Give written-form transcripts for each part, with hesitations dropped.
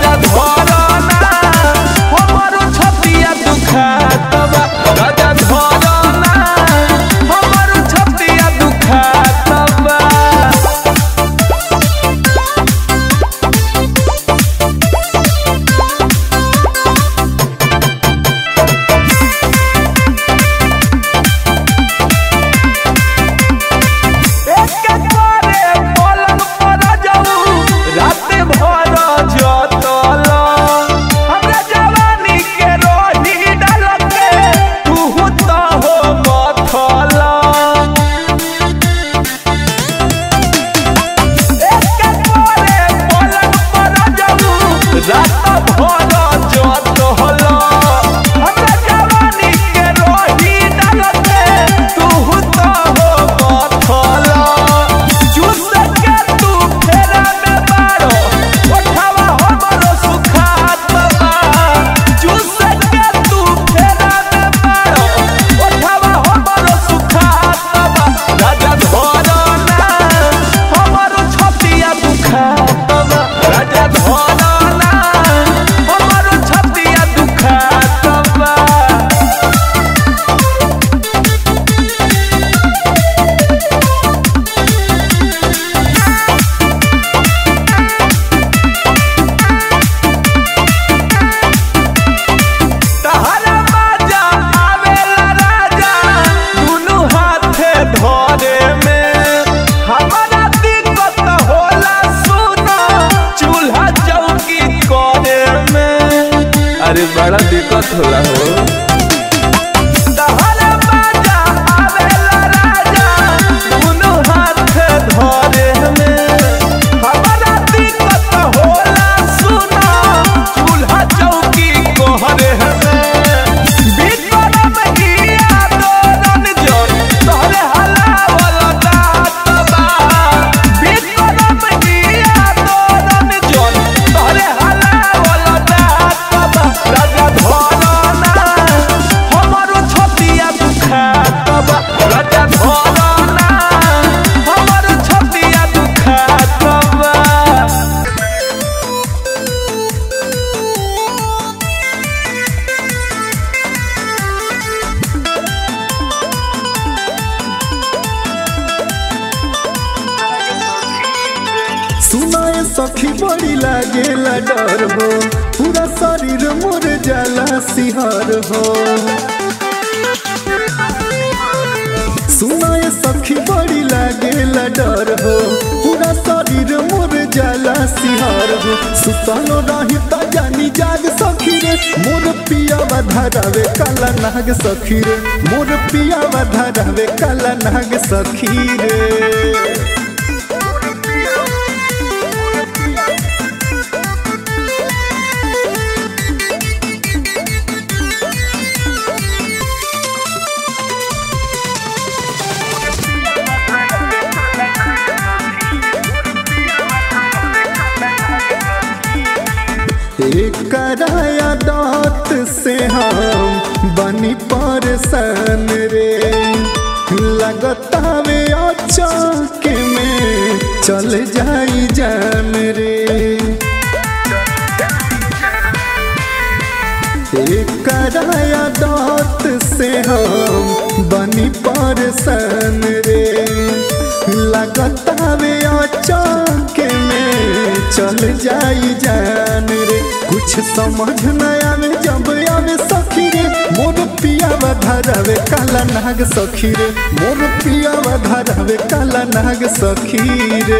राजा धरना हमारो छतिया दुखात बा राजा धरना हमारो छतिया दुखात बा। अरे बड़ा दिक्कत होला हो। सुनाए सखी बड़ी लागेला डर हो पूरा शरीर मोर जाला सिहर हो। सुनाए सखी बड़ी लागेला डर हो पूरा शरीर मोर जाला सिहर हो। सुतलो रही त जानी जाग सखी रे मोर पिया धरावे काला नाग सखी रे मोर पिया धरावे काला नाग सखी रे। कराया दात से हम बनी परेशान रे लगता वे अचानक में चल जाई जान रे। कराया दात से हम बनी परेशान रे लगता वे अचानक में चल जाई जान रे। कुछ समझ न आवे जब आवे सखी रे मोर पिया धरावे काला नाग सखी रे मोर पिया धरावे काला नाग सखी रे।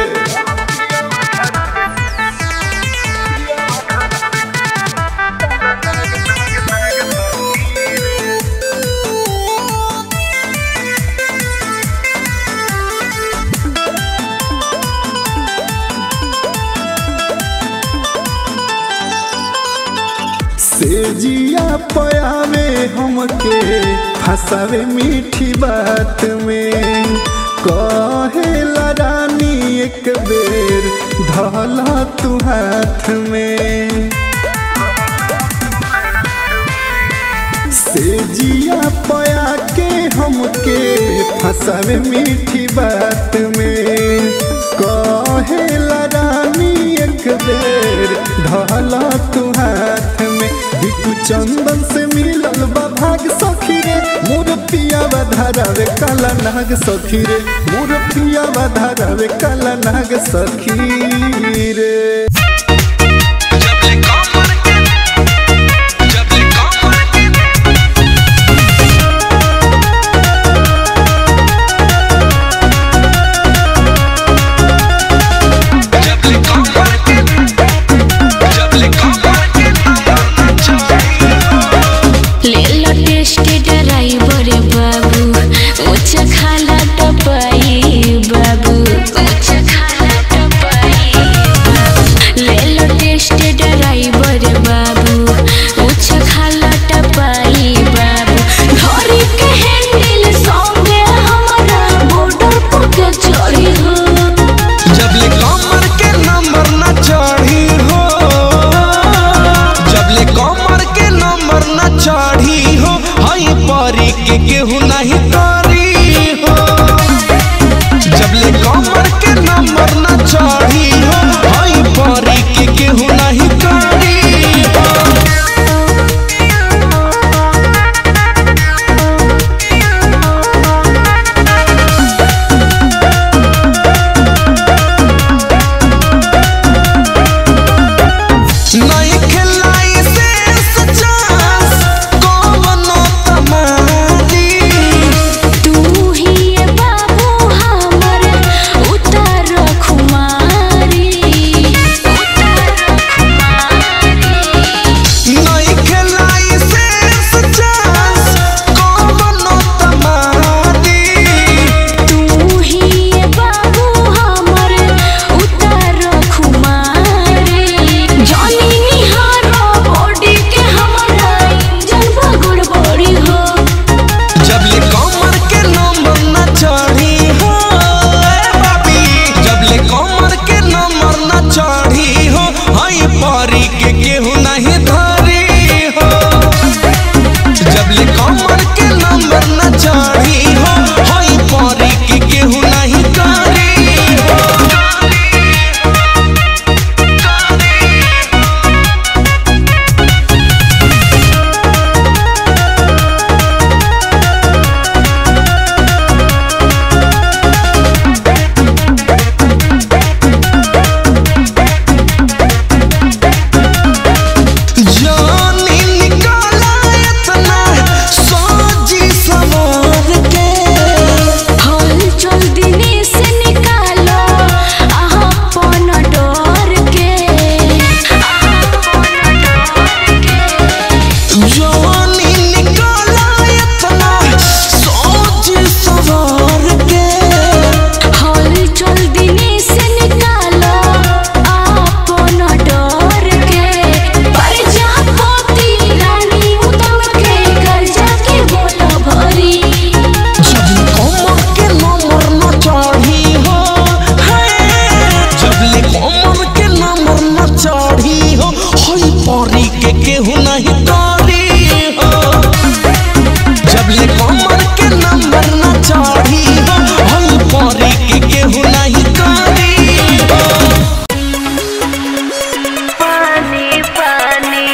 जिया पयावे हमके फसावे मीठी बात में कहेला रानी एक बेर धला तू हाथ में। से जिया पया के हमके फसावे मीठी बात में कहेला रानी एक बेर धला तू हाथ में दीपू चंदन से मिलल बा भाग सखी रे मोर पिया धारावे काला नाग सखी रे मोर पिया धारावे काला नाग सखी रे। केहू नहीं करी हो जब ले कमर के नंबर न चढ़ी हो हई परी के केहू नहीं करी हो। नहीं खिलाई से सचास कौनो तमारी तू ही बाबू हमर उतर खुमारी नहीं खिलाई से सचास कौनो तमारी तू ही बाबू हमर उतर खुमारी जानी निहारो बॉडी के हमरा इंजन बगड़ बड़ी हो जब ले कमर के नंबर न चढ़ी हो बाबी जब ले कमर के नंबर न चढ़ी हो हई परी के केहू नहीं धरी हो जब ले कमर के नंबर न चढ़ी हो हई परी के केहू नहीं करी हो। जानी निकाला इतना सोची समझ के हल चल दिने से निकालो अपन डर के जानी निकाला इतना सोची समझ के हल चल दिने से निकालो अपन डर के पर जा पोती रानी उतम के घर जाके बोला भरी जब ले कमर के नंबर न चढ़ी हो जब ले कमर के नंबर न चढ़ी हो हई परी के केहू नहीं करी हो जब ले कमर के नंबर न चढ़ी हो हई परी के केहू नहीं करी हो। पानी पानी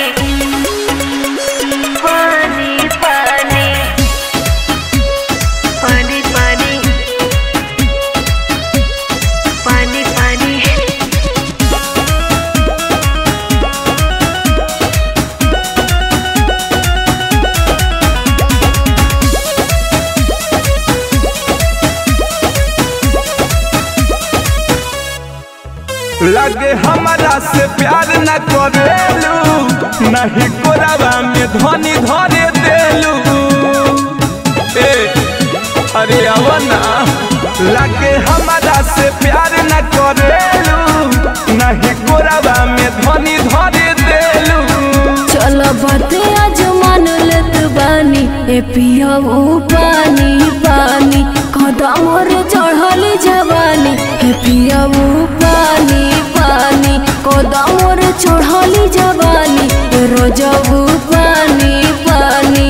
पानी पानी पानी पानी पानी पानी लगे हमारा से प्यार न करेलू नहीं कोरावा में धनी धरे देलू ए अरे आवना लगे हमारा से प्यार न करेलू नहीं कोरावा में धनी धरे देलू चल बाते आज मान लेत बानी ए पिया वो पानी पानी कदम रे चढ़ली जवानी ए पिया वो पानी पानी कदम रे चढ़ली जवानी रोजबू पानी पानी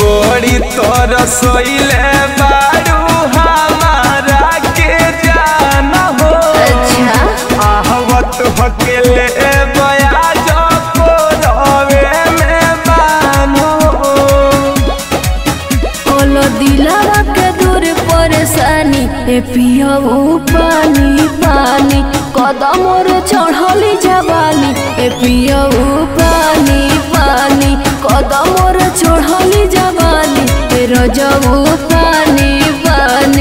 बड़ी तोर सोइले बारू हमारा के जान हो। अच्छा आहवत हकेले बया जो रवे में बानो। ओलो दिलावा के दूर परेशानी ए पियाऊ पानी पानी कदम रे चढ़ली जवानी ए पियाऊ पानी पानी कदम रे चढ़ली जवानी ए रजऊ पानी पानी।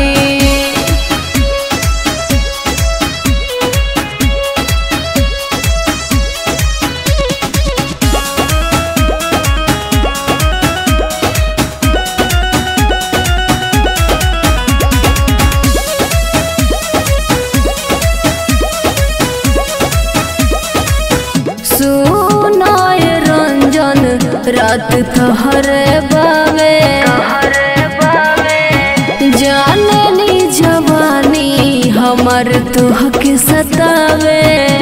सुनाए रंजन रात तोहरे बावे जाननी जवानी हमर तुहके सतावे।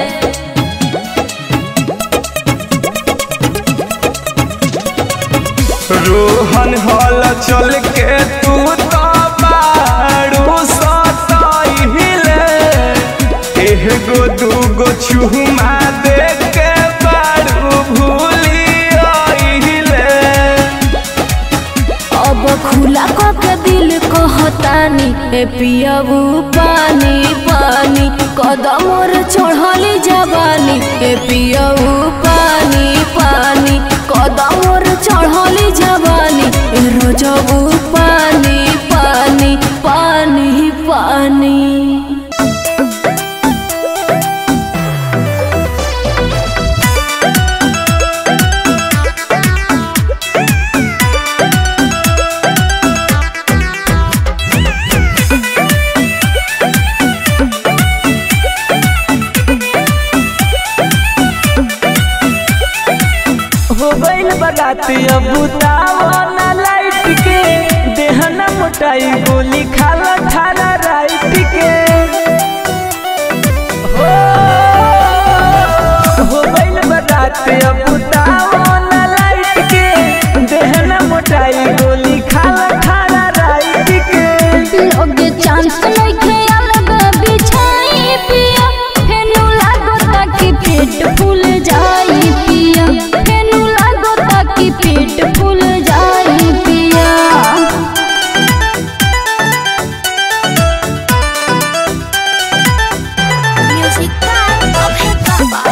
रोहन हल चल के तू तो बारू सताइले एगो दूगो छुमा दे के बारू भूलियाइले। अब खुला के दिल कहतानी ए पियाऊ पानी पानी कदम रे चढ़ली जवानी ए पियाऊ पानी पानी कदम रे चढ़ली जवानी ए रजऊ पानी पानी पानी पानी। हो गइल बरात अब बुतावना लाइट के देहना मोटाई गोली खाला खाला राइट के। हो गइल बरात अब बुतावना लाइट के देहना मोटाई गोली खाला खाला राइट के। लोगे चांस नइखे अलग बिछाई पिया फेनु लागता कि पेट फूल जाई पिया फेनु लागता कि पेट फूल जाई पिया। म्यूजिक का अभे बाबा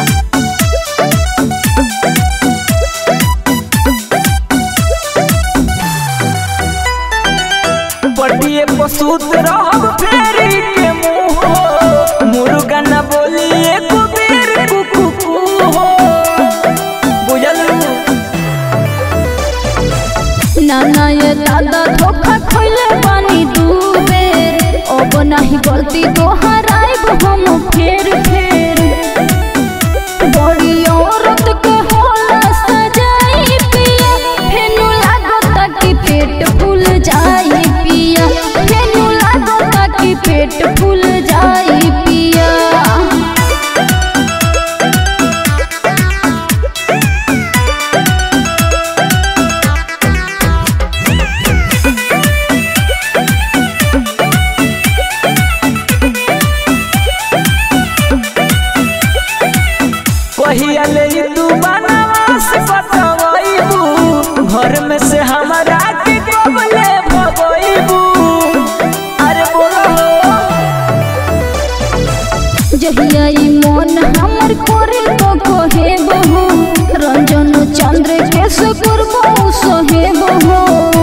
पटिए पसूत रहब फेरी के मुँह मुर्गा न बोली एको बेर कुकू हो बुझल। नाना ये दादा धोखा खोइले पानी दू बेर अब नहीं गलती दोहराइब हम फेर फेर। बड़ी औरत के होला सजाई पिया फेनु लागता कि पेट फूल जाई पिया फेनु लागता कि पेट फूल जाई पिया। कहिया ले तू बनवास बतवाइबू घर में से हमारा के कबले भगवाइबू। अरे बोलो जहिया ई मन हमर करे तो कहे बहु रंजन चंद्र के सुकुरबो सहे बहु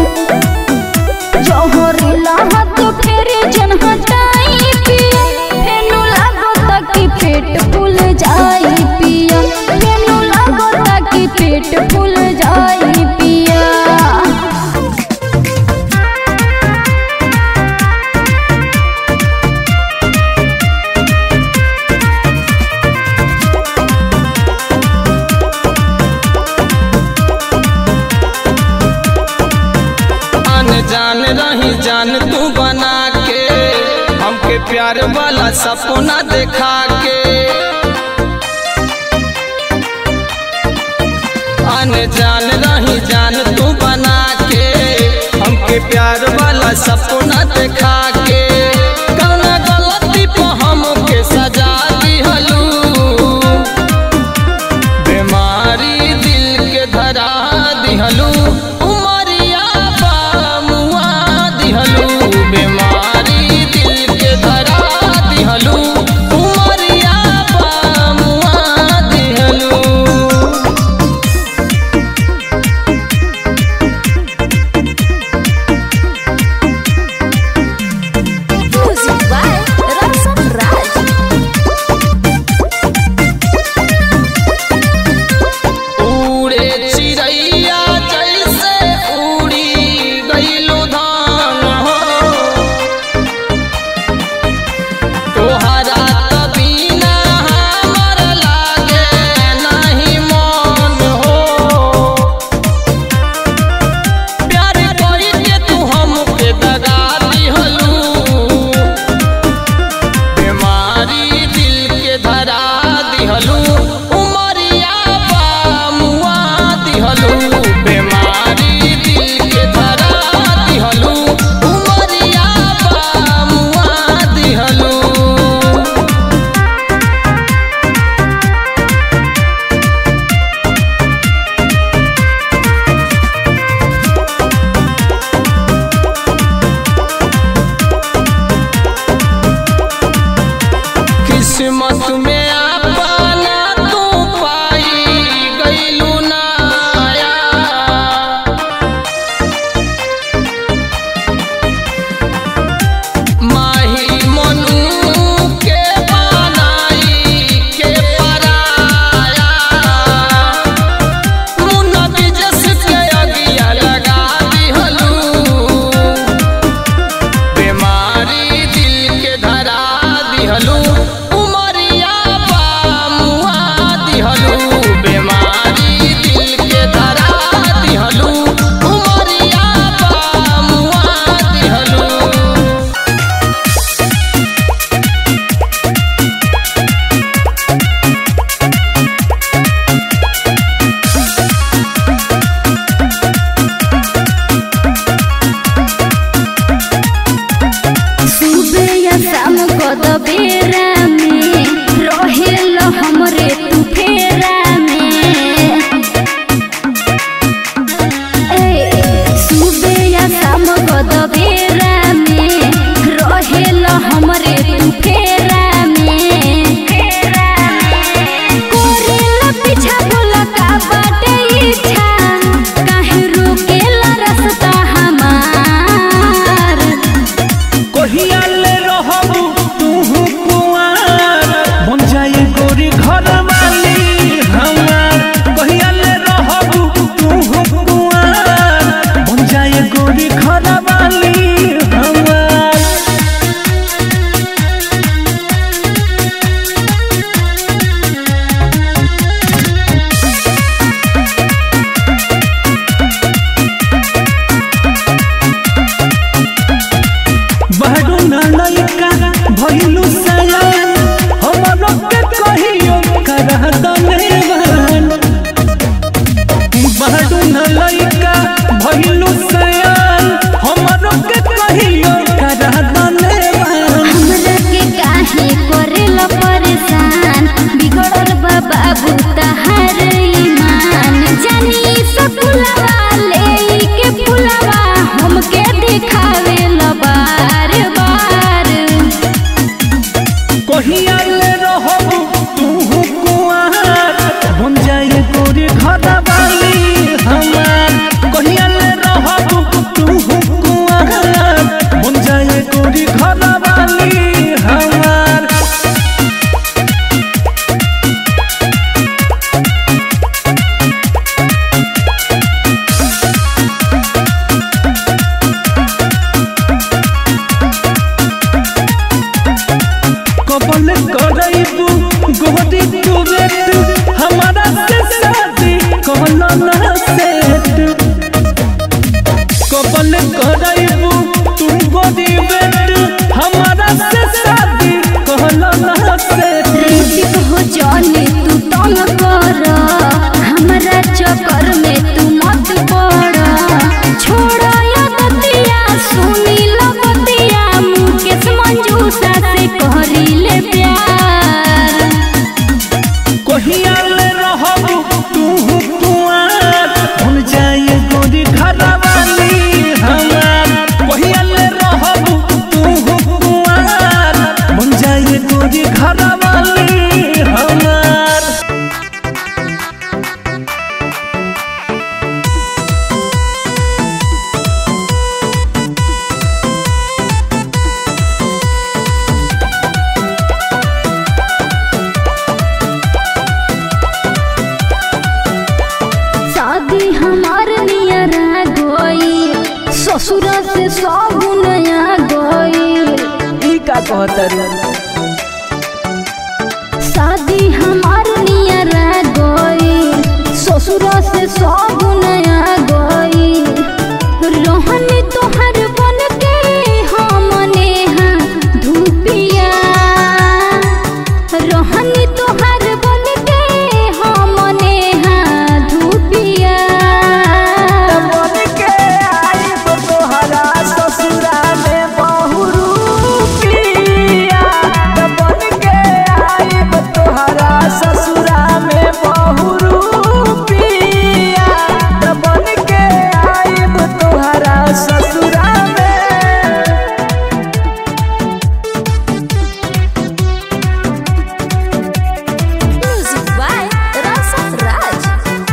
जहरीला हाथ फेरे जन हटाई पिया फेनु लागता कि पेट फूल जाई पिया फेनु लागता कि पेट फूल जाई पिया। जान रही जान तू बना के हमके प्यार वाला सपना देखा के। अनजान रही जान तू बना के सब नया गइल। ई का कहतरू शादी हमार नियरा गइल, ससुर से सब नया गइल। रहनी तोहर बन के हमने हाँ धूपिया, रहनी तोहर बन के हमने हाँ धूपिया। बन के आइब तोहरा ससुरा में बहुरूपिया, बन के आइब तोहरा ससुरा में बहुरूपिया, बन के आइब तोहरा ससुरा में। म्यूजिक बाय रासा राज।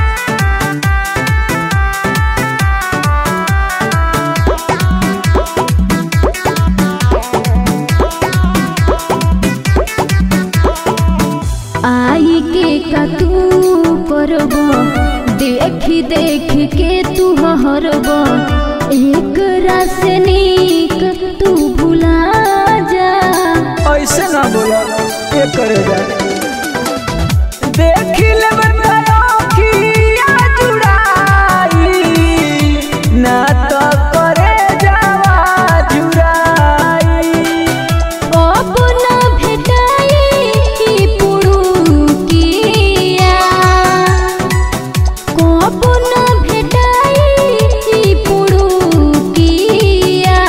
आई के का तू करब, देखी देख के तू हरब। एक से नीक तू भुला जा। ऐसे ना बोला ये करेगा देख ले बंदखिया जुड़ाई ना तो करे जावा जुड़ाई। अब न भेटाई पुरुकिया, कब न भेटाई पुरुकिया।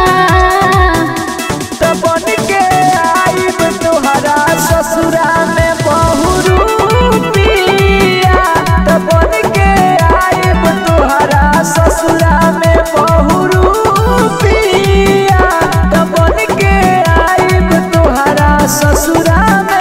बन के आइब तोहरा ससुरा में बहुरूपिया, बन के आइब तोहरा ससुरा में बहुरूपिया, बन के आइब तोहरा ससुरा में।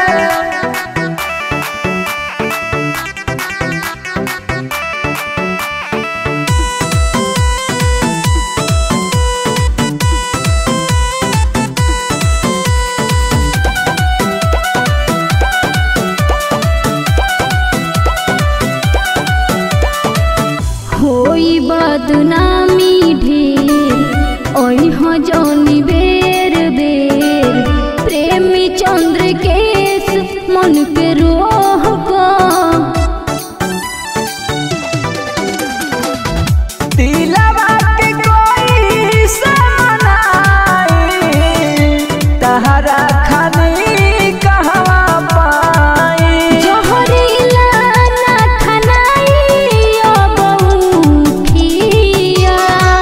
होई बदनामी ढेर, ओई हो जौनी बेर बेर। प्रेमी चंद्र केस मन के रोह को, दिलवा के कोई से मनाई, तहरा खानी कहवा पाई। जहरीला ना खनाई अब उखिया,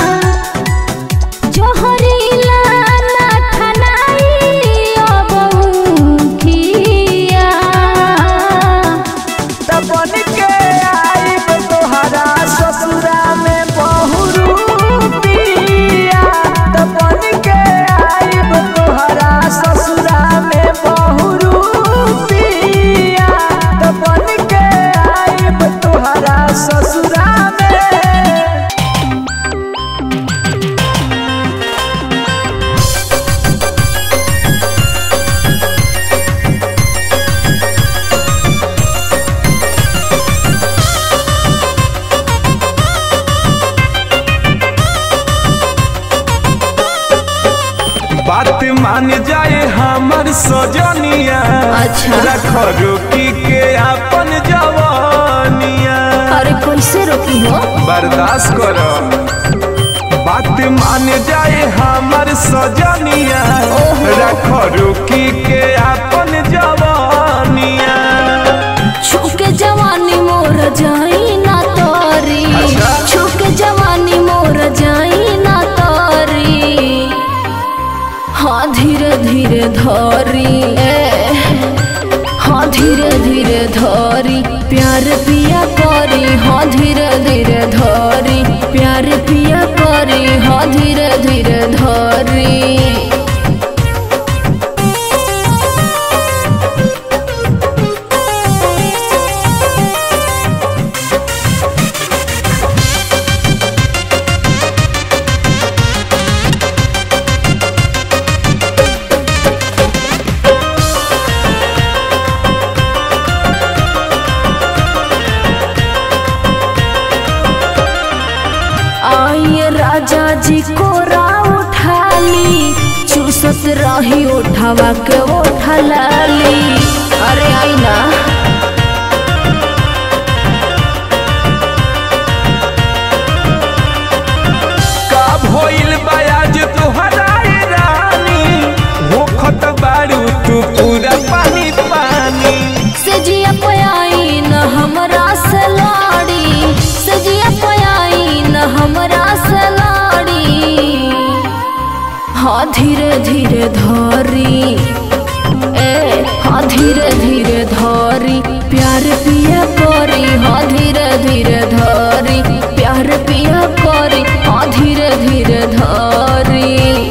जहरीला ना खनाई अब उखिया। बन के आइब तोहरा ससुरा में बहुरूपिया, बन के आइब तोहरा ससुरा में बहुरूपिया, बन के आइब तोहरा ससुरा में। बात मान जाए हमर सजनिया, अच्छा। रख रोकी के अपन जवानिया। अरे कैसे रोकी हो? बर्दाश्त करो, बात मान जाए हमर सजनिया, रख रोकी के अपन जवानिया। छुके जवानी मोर जाई ना तोरी, अच्छा। छुके जवानी मोर जाई ना तोरी। हाँ धीरे धीरे धरी, हाँ धीरे धीरे धरी प्यार पिया करी। हाँ धीरे धीरे धरी प्यार पिया करी। हाँ धीरे धीरे धरी। राजा जी कोरा उठाली चूसत रही उठावा के उठलाली। अरे आई ना का भइल बयाज तोहरा रानी होखत बारू तू पूरा पानी पानी। सजिया पयाई न हमरा से लाड़ी सजिया पयाई न हमरा से लाड़ी। हाँ धीरे धीरे धरी हाँ धीरे धीरे धरी प्यार पिया करी। हाँ धीरे धीरे धरी प्यार पिया करी। हाँ धीरे धीरे धरी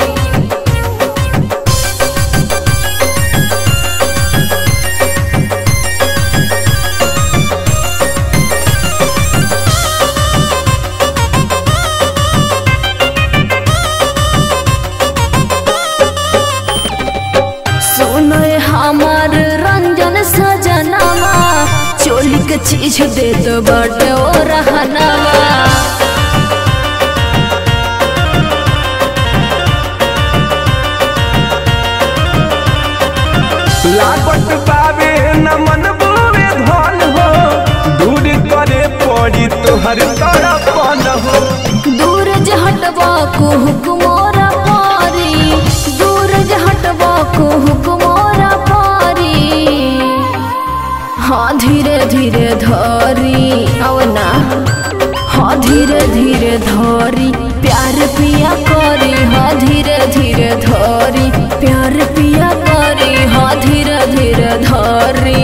हमार रंजन सजनावा चोली के चीज दे दो बटे ओ रहनावा। लागत बाबे न मन बुवे धन हो दूर करे पड़ी तोहर तड़पन हो। दूर जे हटवा को हुक्मोरा पारी दूर जे हटवा को हुक्मोरा पारी। हाँ धीरे धीरे धरी अवना हाँ धीरे धीरे धरी प्यार पिया करी। हाँ धीरे धीरे धरी प्यार पिया करी। हाँ धीरे धीरे धरी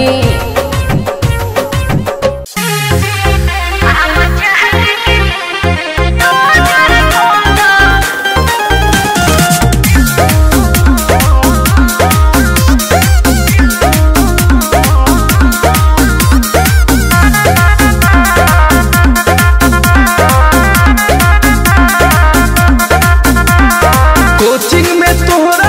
कोचिंग में तोहरा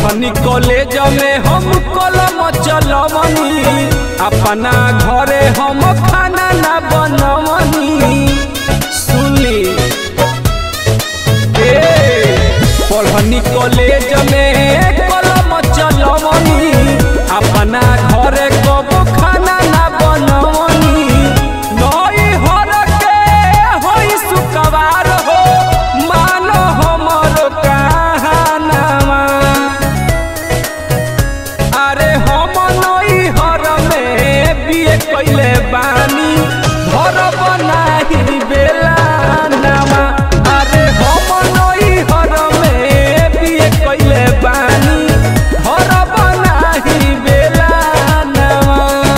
पढ़नी कॉलेज में हम कलम चलवनी अपना घरे हम खाना ना बनवनी सुनली पढ़नी कॉलेज में कलम चलवनी अपना घरे कब खाना ना बनवनी नई हर के होई सुकवार हो मानो हमर कहानामा अरे हम नई हर में बिए कइले बानी घर बनाही बेला नामा अरे हम नई हर में बिए कइले बानी घर बनाही बेला नामा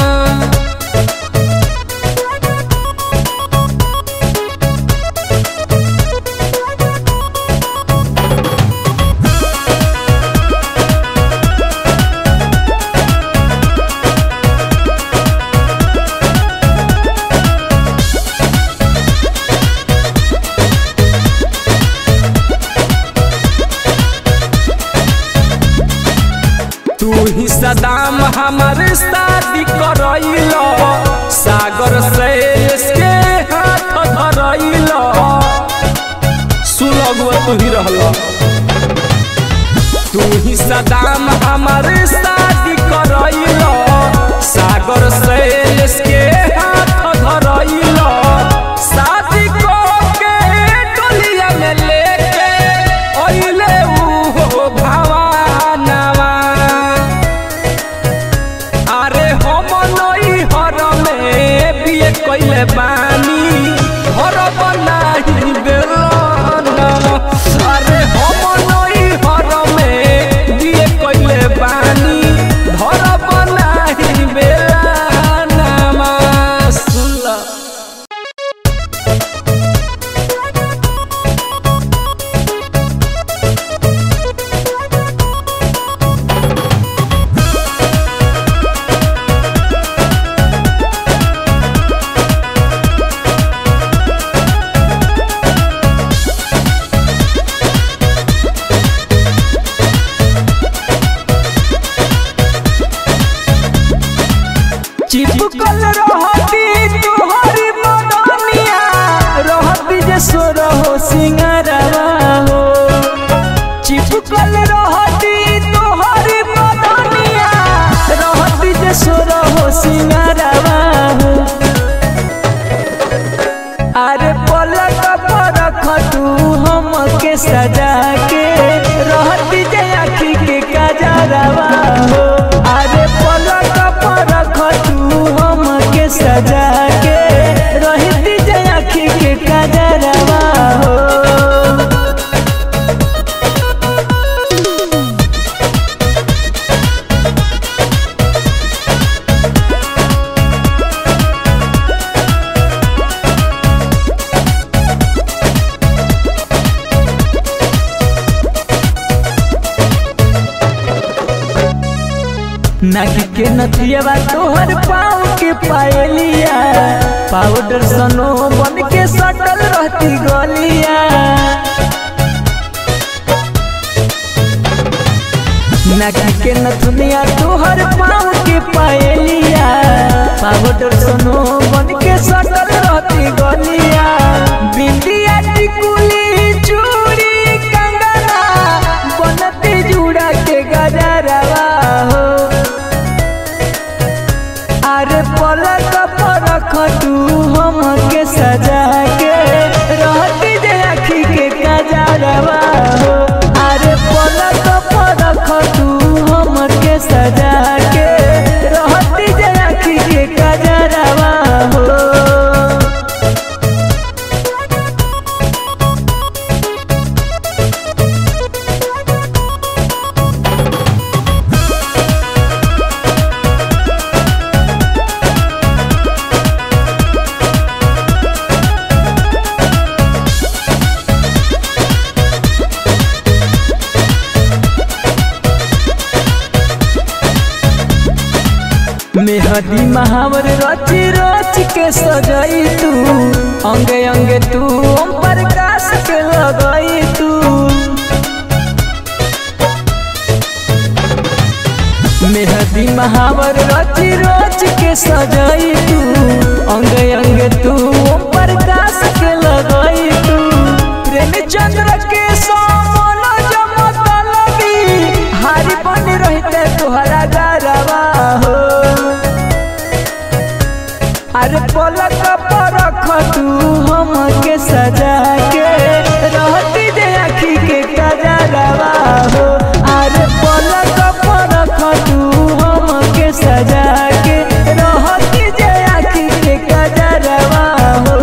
तू ही सदाम हमारे शादी करैलो सागर से इसके हाथ धरैलो सुलगुआ तू ही रहलो तू ही सदाम हमारे शादी करैलो सागर से इसके हाथ धरैलो शादी को के टोलिया में लेके ओइले ऊ भावानावा अरे हम नई हर में बिए कइले बानी घर बनाही बेलना अरे हम नई हर में बिए कइले बानी घर बनाही बेलना सुनला चिपकल रहती तुहरी मदनिया रहती जे सोर हो सिंगारवा हो चिपकल रहती तुहरी मदनिया रहती जे सोर हो सिंगारवा हो अरे पलक पर रख तू हमके सजा के रहती जे आँखी के काजरवा हो अरे पलक पर रख तू हमके सजा के रहती जे आँखी के काजरवा हो नाक के नथियावा तोहर पाँव के पायलिया पाउडर सनो बन के सटल रहती गलिया नाक के नथुनिया तोहर पाँव के पायलिया पाउडर सनो बन के सटल रहती गलिया बिंदिया टिकुली चूड़ी कंगना बनती जुड़ा के गजरवा हो अरे पलक पर रख तू हमके सजा के रहती जे आँखी के काजरवा हो अरे पलक पर रख तू हमके सजा के रहती जे आँखी के काजरवा हो मेहदी महावर रची रच के सजाई तू अंगे अंगे तू ओम प्रकाश के लगाई तू महावर रची रोच के सजाई तू अंग अंग तू ओम प्रकाश के लगाई तू प्रेम चंद्र के सोमल जमत लगी हारी बन रहते तोहरा गरवा हो अरे पलक पर रख तू हम के सजा के रहती दे आखी के कजरवा हो अरे पलक पर रख तू हम के सजा के रहती दे आखी के कजरवा हो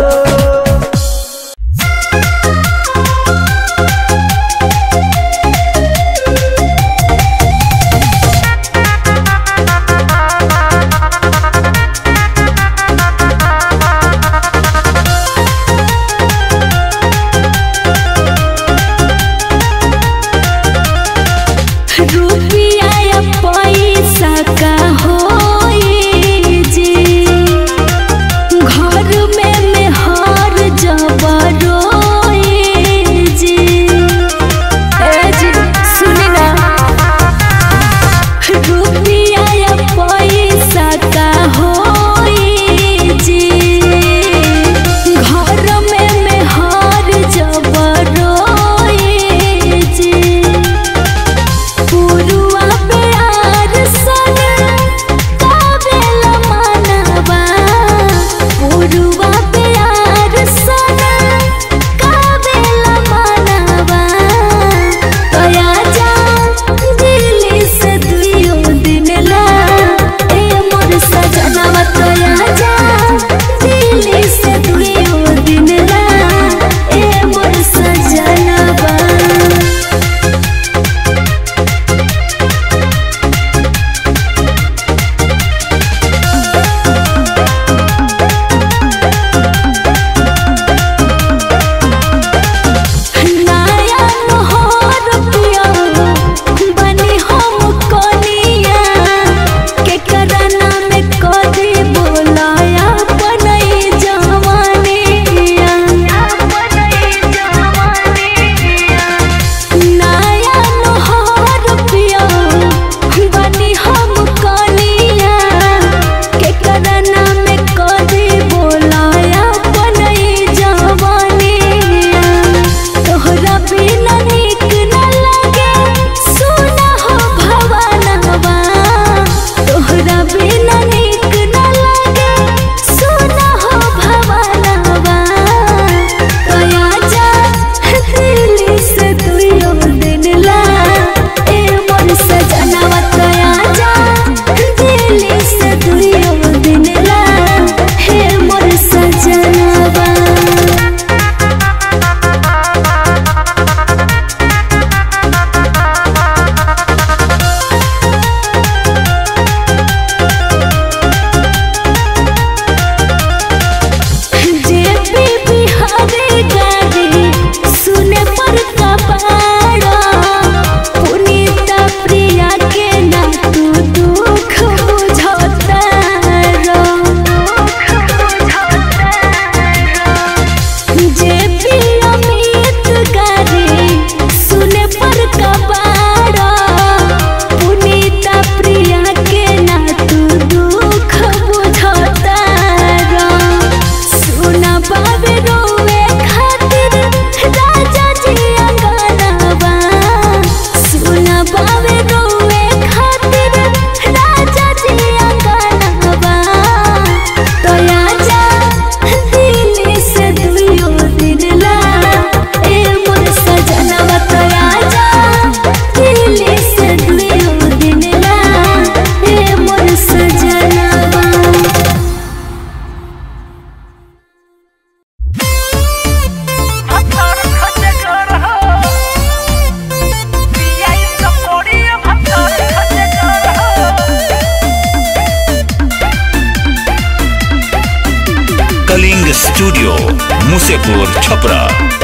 स्टूडियो मुसेपुर छपरा।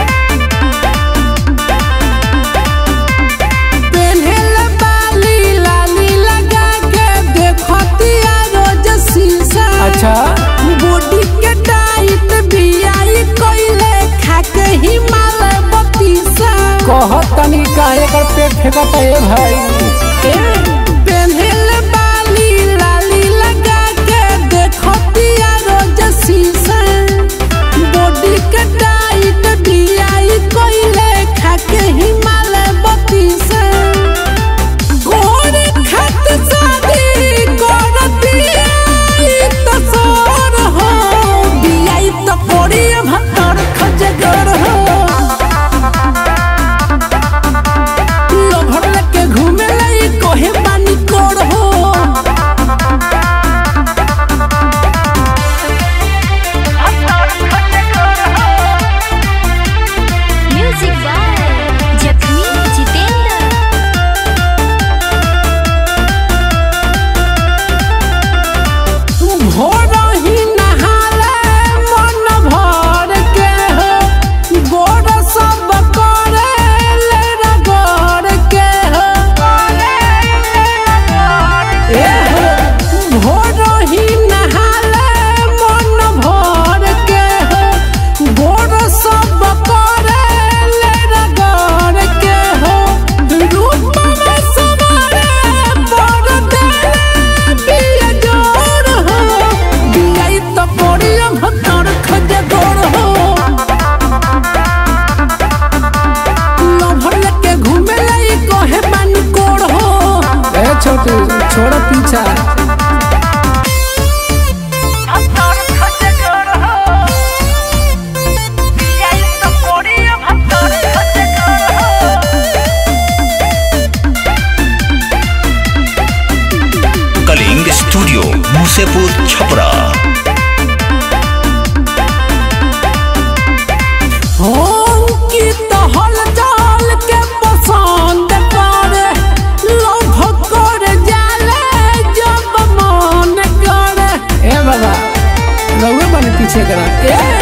अच्छा बॉडी के टाइट बियाई कोइले खाके हिमालय बतीसा कहत तनी काहे कर पेट फेंकत है भाई पेन्हल बाली छोड़ पीछा। कलिंग स्टूडियो मुसेपुर छपरा। पीछे करा